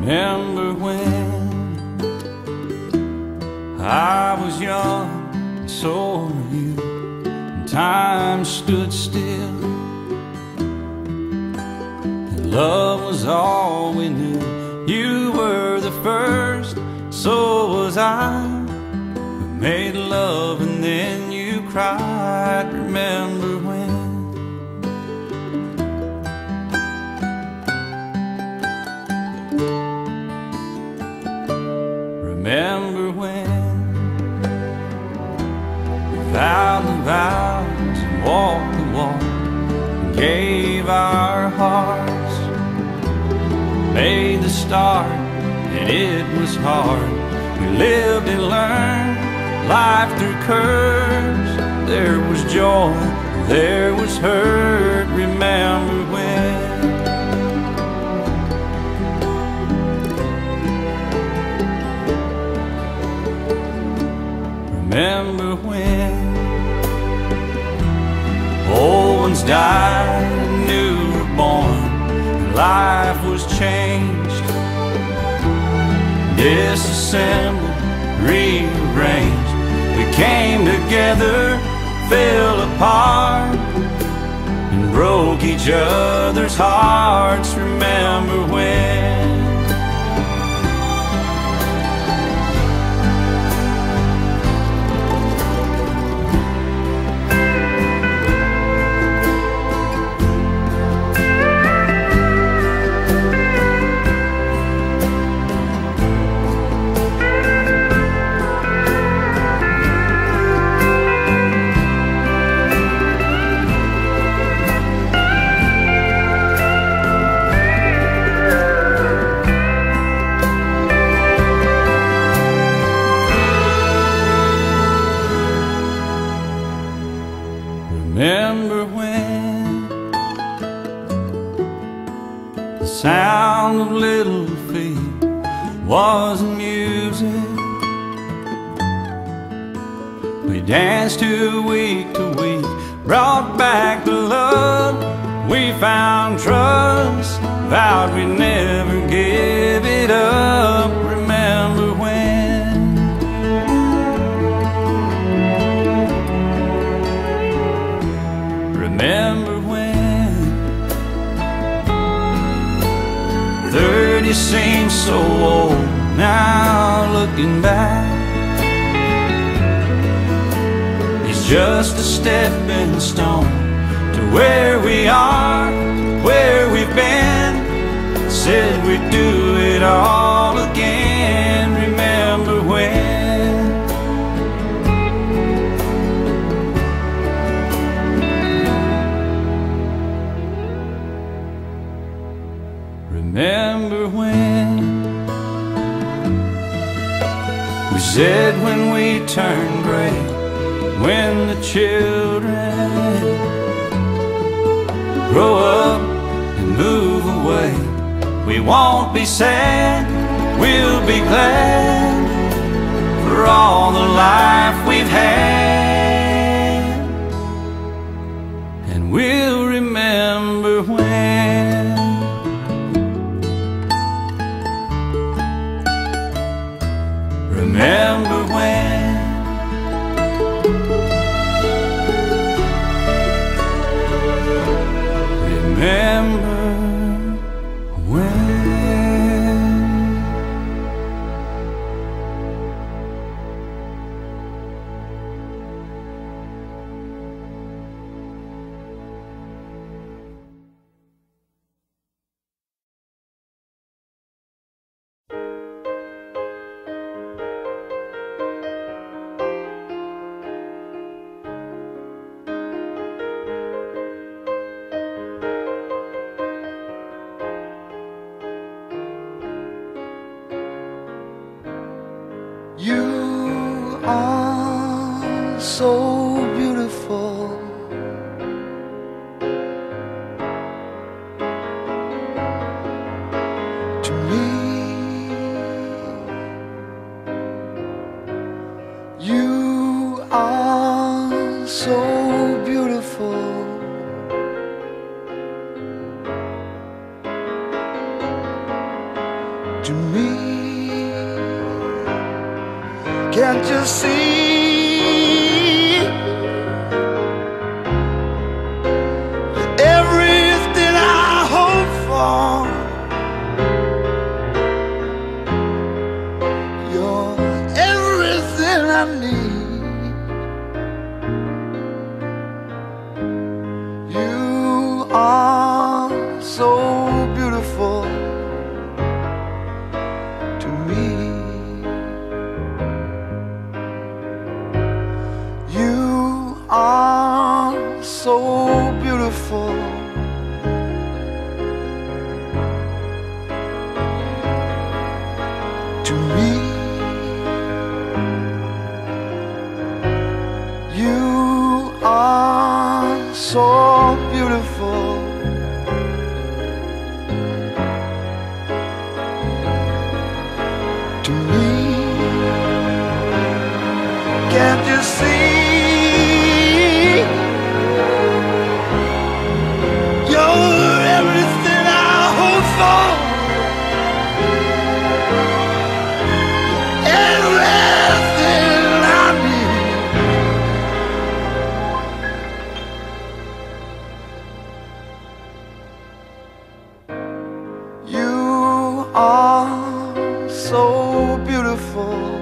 Remember when I was young and so were you, and time stood still, and love was all we knew. You were the first, so was I, who made love and then you cried. Remember when? Remember when we vowed the vows and walked the walk and gave our hearts, made the start and it was hard. We lived and learned life through curves. There was joy, there was hurt. Remember when? Remember when old ones died and new were born, and life was changed, disassembled, rearranged. We came together, fell apart, and broke each other's hearts. Remember when? Remember when the sound of little feet was music? We danced to week, brought back the love. We found trust, vowed we'd never give it up. Remember when? Remember when 30 seems so old now, looking back. It's just a stepping stone to where we are, where we've been. Said we'd do it all again. Remember when? Remember when we said when we turn gray, when the children grow up and move away, we won't be sad, we'll be glad for all the life we've had, and we'll remember when. Remember when? Remember when? You are so beautiful, to me. You are so beautiful, to me. Can't you see? Everything I hope for, you're everything I need. You are so beautiful to me. You are so beautiful to me. You are so beautiful to me. Can't you see? You're everything I hope for, everything I need. You are so beautiful